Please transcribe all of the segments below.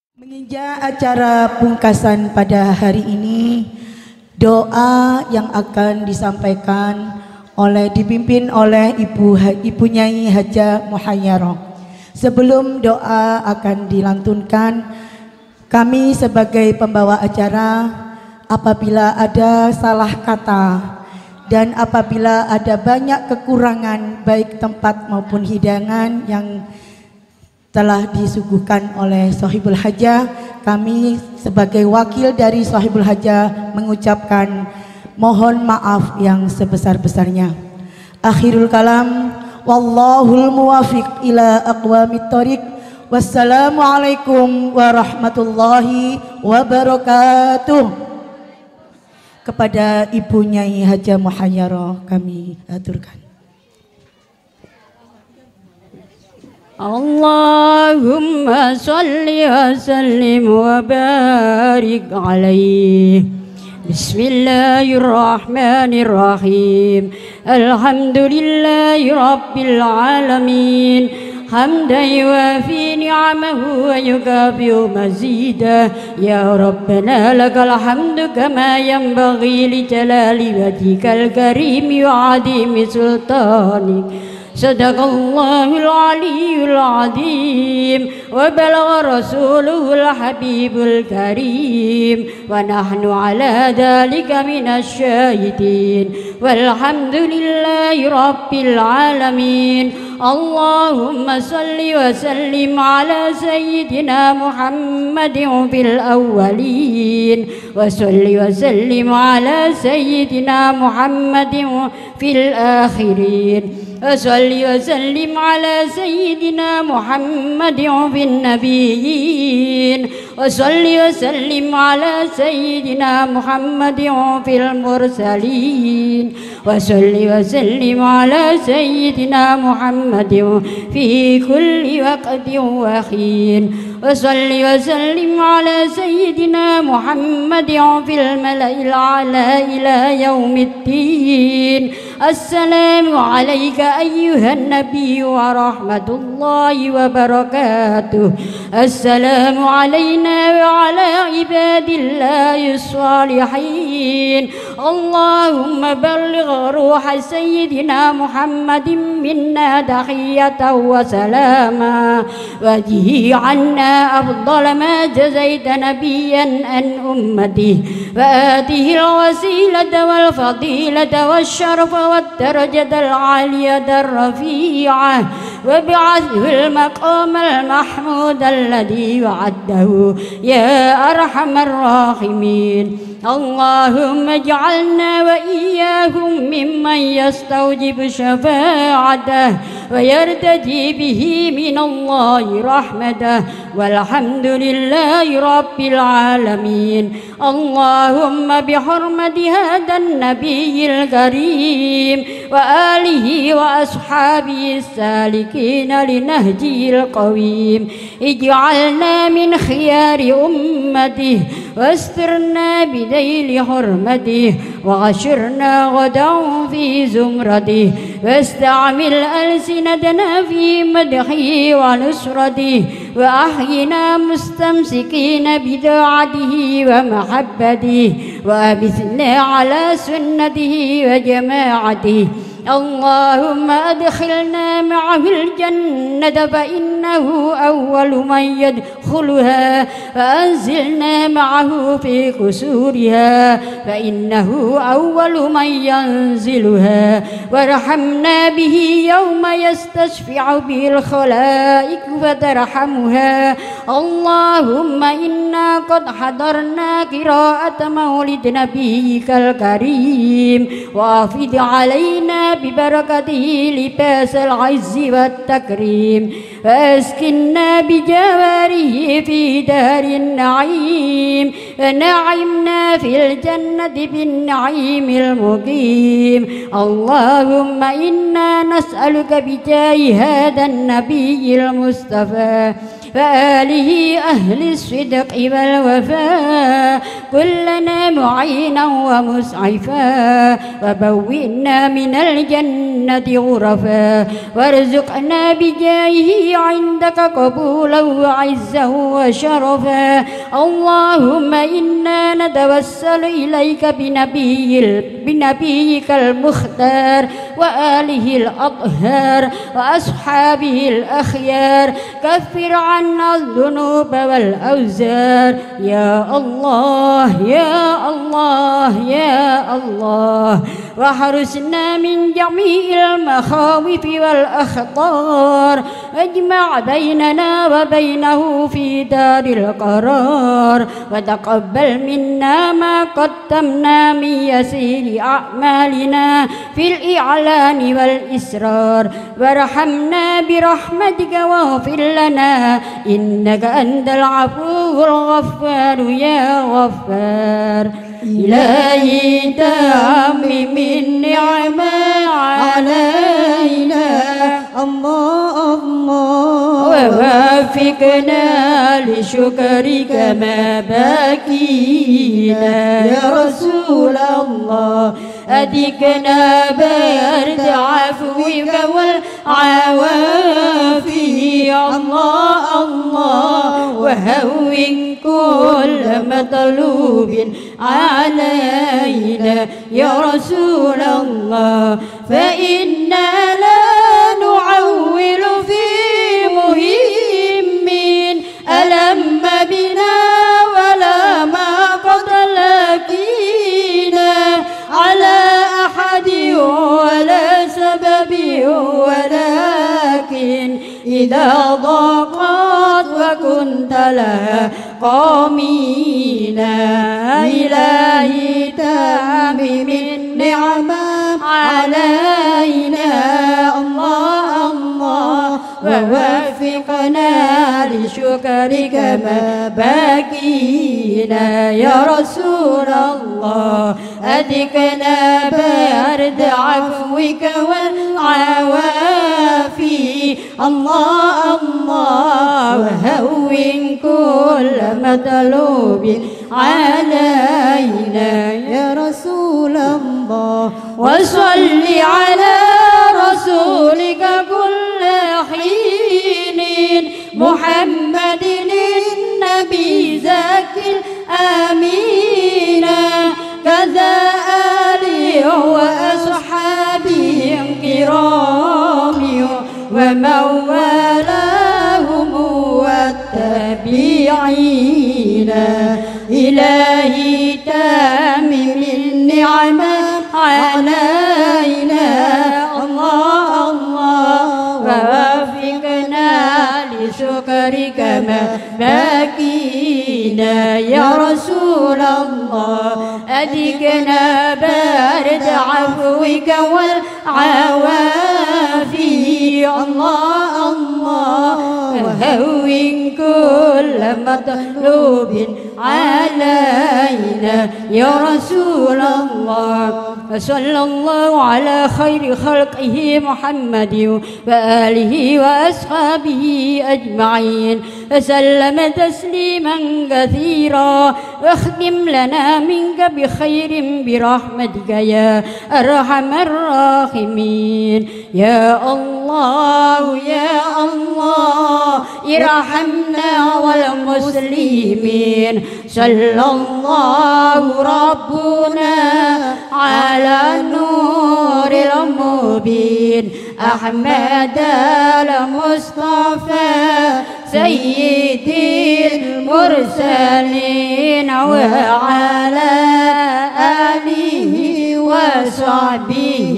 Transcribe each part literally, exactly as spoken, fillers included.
Menginjak acara pungkasan pada hari ini, doa yang akan disampaikan oleh dipimpin oleh Ibu Ibu Nyai Haja Muhayyarah. Sebelum doa akan dilantunkan, kami sebagai pembawa acara, apabila ada salah kata dan apabila ada banyak kekurangan baik tempat maupun hidangan yang telah disuguhkan oleh Sohibul Hajah, kami sebagai wakil dari Sohibul Hajah mengucapkan mohon maaf yang sebesar-besarnya. Akhirul kalam, wallahul muwafiq ila aqwamit thoriq. Wassalamualaikum warahmatullahi wabarakatuh. Kepada Ibu Nyai Haja Muhayyarah kami aturkan. Allahumma salli wa sallim wa barik alaihi. Bismillahirrahmanirrahim. Alhamdulillahi rabbil alamin. Hamdan yuwafi ni'amahu wa yukafi'u mazidah. Ya Rabbana lakal hamdu kama yanbaghi li jalali wajhikal karim wa 'azimi sultanik. Sadaqallahul aliyyul azim wa balagha rasuluhul habibul karim wa nahnu ala dhalika minasy syahidin walhamdulillahi rabbil alamin. Allahumma salli wa sallim ala sayyidina Muhammadin fil awwalin wa salli wa sallim ala sayyidina Muhammadin fil akhirin. وصلي وسلم على سيدنا محمد في النبيين وصلي وسلم على سيدنا محمد في المرسلين وصلي وسلم على سيدنا محمد في كل وقت وحين وصلي وسلم على سيدنا محمد في الملأ الأعلى إلى يوم الدين. السلام عليك أيها النبي ورحمة الله وبركاته. السلام علينا وعلى عباد الله الصالحين. اللهم بلغ روح سيدنا محمد منا تحية وسلاما وجه عنا أفضل ما جزيت نبيا عن أمته وآته الوسيلة والفضيلة والشرف والدرجة العالية الرفيعة وبعثه المقام المحمود الذي وعده يا أرحم الراحمين. اللهم اجعلنا وإياهم ممن يستوجب شفاعته ويرتجي به من الله رحمته والحمد لله رب العالمين. اللهم بحرمة هذا النبي الكريم وآله وأصحابه السالكين لنهجه القويم اجعلنا من خيار أمته واسترنا بذيل حرمته وغشرنا غدا في زمرته واستعمل ألسنتنا في مدحه ونصرته وأحينا مستمسكين بداعته ومحبته وأبثنا على سنته وجماعته. اللهم أدخلنا معه الجنة فإنه أول من يدخلها وأنزلنا معه في قصورها فإنه أول من ينزلها وارحمنا به يوم يستشفع به الخلائق فترحمها. اللهم إنا قد حضرنا قراءة مولد نبيك الكريم وافد علينا ببركته لباس العز والتكريم واسكننا بجواره في دار النعيم ونعمنا في الجنة بالنعيم المقيم. اللهم إنا نسألك بجاه هذا النبي المصطفى وآله أهل الصدق والوفاء كلنا معينا ومسعفا وبوئنا من الجنة غرفا وارزقنا بجاهه به عندك قبولا وعزا وشرفا. اللهم إنا نتوسل إليك بنبي بنبيك المختار وآله الأطهار وأصحابه الأخيار. كفر عنا الذنوب والأوزار يا الله يا الله يا الله. واحرسنا من جميع المخاوف والأخطار. واجمع بيننا وبينه في دار القرار. وتقبل منا ما قدمنا من يسير أعمالنا في الإعلان والإسرار. وارحمنا برحمتك واغفر لنا إنك أنت العفو الغفار يا غفار. إلهي تمم النعمة علينا الله الله. ووفقنا لشكرك ما بكينا يا رسول الله. أدكنا برد عفوك والعوافي الله الله. وهون كل مطلوب علينا يا رسول الله. فإنا لا نعول في مهم ألم بنا ولا ما قد لقينا على أحد ولا سبب ولكن إذا ضاقت وكنت لها قامينا. إلهي تمم النعمة علينا الله الله. ووفقنا لشكرك ما بكينا يا رسول الله. أدكنا برد عفوك والعوافي الله الله. وهون كل مطلوب علينا يا رسول الله. وصل على رسولك كل حين محمد النبي زكي الأمين. كذا آله وأصحابه الكرام ومن والاهم والتابعين. إلهي تمم النعمة علينا الله الله. ووفقنا لشكرك ما بكينا يا رسول الله. أدكنا بارد عفوك والعوافي الله الله. وهون كل مطلوب علينا يا رسول الله. وصلى الله على خير خلقه محمد وآله وأصحابه أجمعين وسلم تسليما كثيرا. واختم لنا منك بخير برحمتك يا أرحم الراحمين. يا الله يا الله ارحمنا والمسلمين. صلى الله ربنا على النور المبين أحمد المصطفى سيد المرسلين وعلى آله وصحبه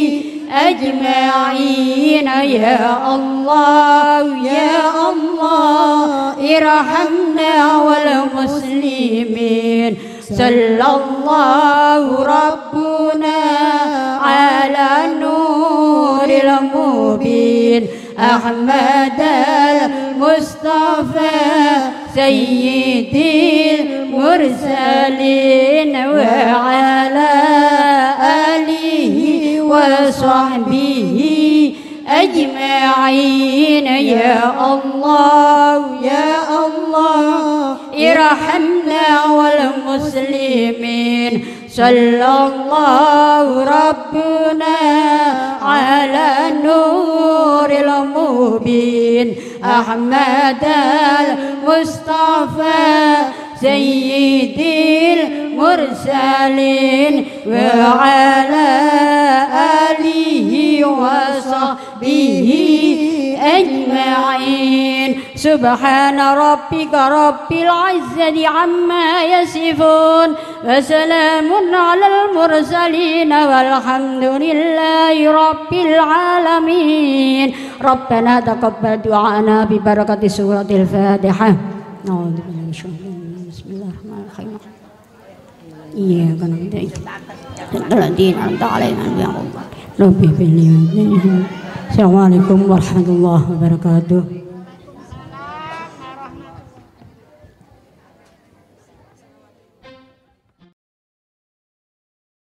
أجمعين. يا الله يا الله ارحمنا والمسلمين. صلى الله ربنا على النور المبين أحمد المصطفى سيد المرسلين وعلى آله وصحبه أجمعين. يا الله يا الله ارحمنا والمسلمين. صلى الله ربنا على نور والنور المبين أحمد المصطفى سيد المرسلين وعلى آله وصحبه أجمعين سبحان ربك رب العزة عما يصفون وسلام على المرسلين والحمد لله رب العالمين ربنا تقبل دعانا ببركة سورة الفاتحة أعوذ بالله من الشيطان الرجيم بسم الله الرحمن الرحيم إياك نعبد وإياك نستعين أنعمت علينا ربي بالله السلام عليكم ورحمة الله وبركاته.